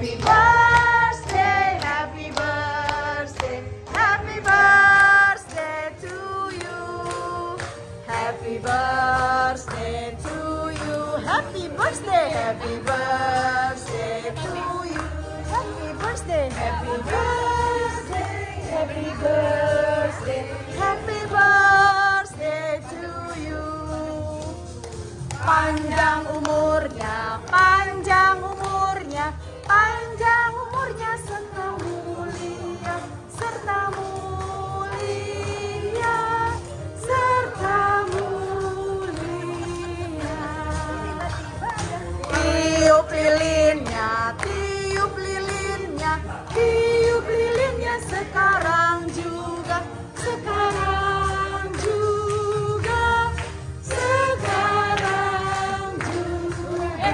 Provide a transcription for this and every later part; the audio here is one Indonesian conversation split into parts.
Happy birthday, happy birthday, happy birthday to you. Happy birthday to you. Happy birthday, happy birthday to you. Happy birthday, happy birthday, happy birthday, happy birthday to you. Panjang umurnya, panjang umurnya, panjang umurnya serta mulia, serta mulia, serta mulia. Tiup lilinnya, tiup lilinnya, tiup lilinnya sekarang juga, sekarang juga, sekarang juga.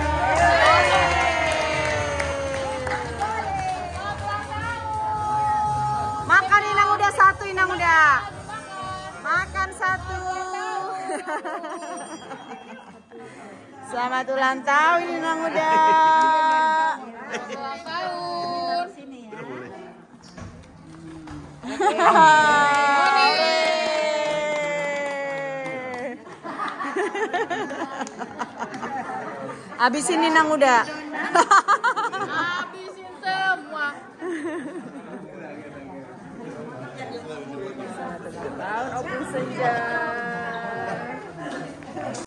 Makan Inang udah satu, Inang udah. Makan satu. Selamat ulang tahun Inang udah. Ulang tahun. Habisin Inang udah.